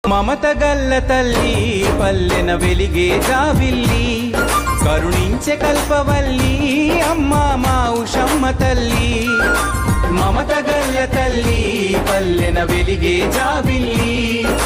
మమత గల్ల తల్లి పల్లెన వెలిగే జావిల్లి కరుణించే కల్పవల్లి అమ్మా మా ఉషమ్మ తల్లి మమత గల్ల తల్లి పల్లెన వెలిగే జావిల్లి